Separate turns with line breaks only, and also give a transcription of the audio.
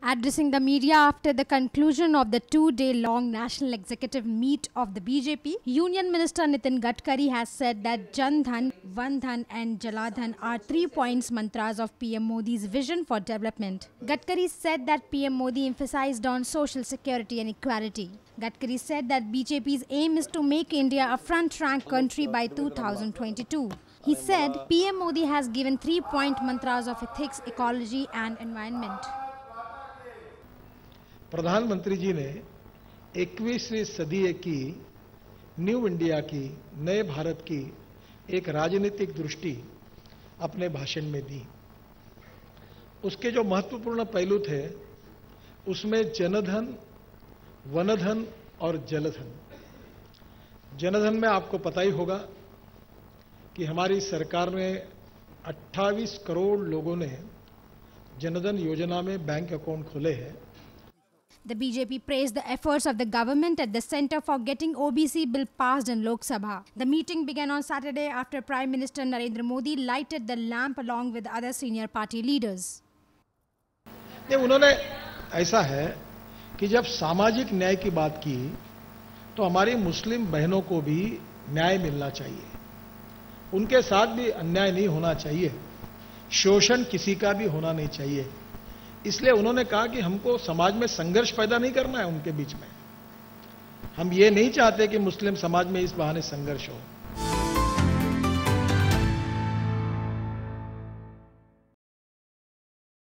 Addressing the media after the conclusion of the two-day-long national executive meet of the BJP, Union Minister Nitin Gadkari has said that Jan Dhan, Dhan and Jala Dhan are 3 points mantras of PM Modi's vision for development. Gadkari said that PM Modi emphasized on social security and equality. Gadkari said that BJP's aim is to make India a front-rank country by 2022. He said PM Modi has given 3-point mantras of ethics, ecology and environment.
प्रधानमंत्री जी ने 21वीं सदी की new India की, नए भारत की एक राजनीतिक दृष्टि अपने भाषण में दी। उसके जो महत्वपूर्ण पहलू थे उसमें जनधन, वनधन और जलधन। जनधन में आपको पता ही होगा कि हमारी सरकार ने 28 करोड़ लोगों ने जनधन योजना में बैंक अकाउंट खोले हैं।
The BJP praised the efforts of the government at the center for getting OBC bill passed in Lok Sabha. The meeting began on Saturday after Prime Minister Narendra Modi lighted the lamp along with other senior party leaders.
उन्होंने ऐसा है कि जब सामाजिक न्याय की बात की तो हमारी मुस्लिम बहनों को भी न्याय मिलना चाहिए, उनके साथ भी अन्याय नहीं होना चाहिए, शोषण किसी का भी होना नहीं चाहिए। इसलिए उन्होंने कहा कि हमको समाज में संघर्ष पैदा नहीं करना है उनके बीच में। हम ये नहीं चाहते कि मुस्लिम समाज में इस बहाने संघर्ष हो।